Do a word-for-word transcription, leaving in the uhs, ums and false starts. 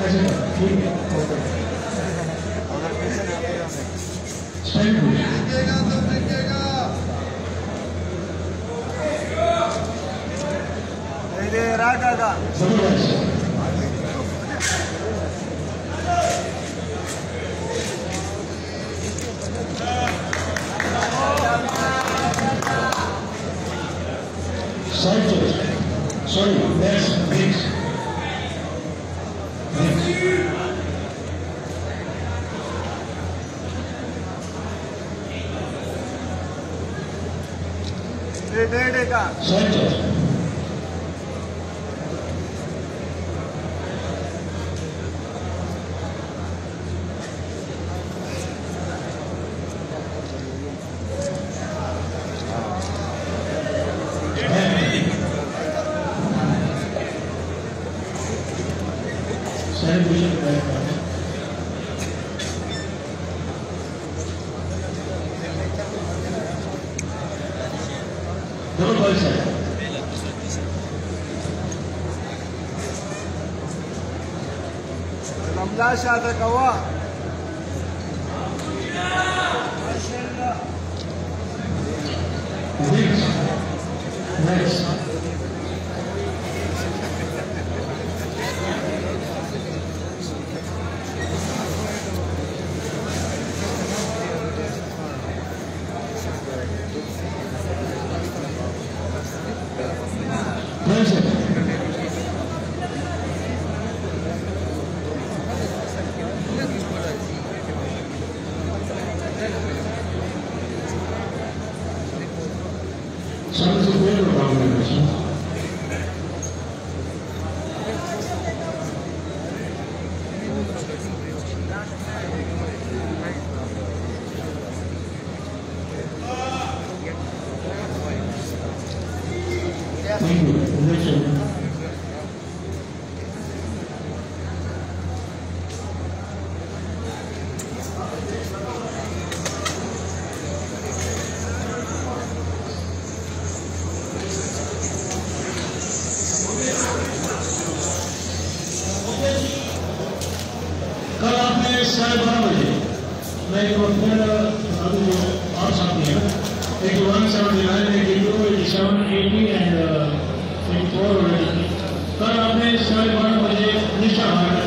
Sorry, that's mix. Center. Double ball set. Ramla Shah Kawa. Next. Next. Present. Sounds like we're wrong with this. Thank you. Next one. कल आपने साढ़े बारह बजे मैं एक फिर अभी और साथ दिया eighty one seventy nine eighty two eighty seven eighty and eighty four कल आपने साढ़े बारह बजे निशा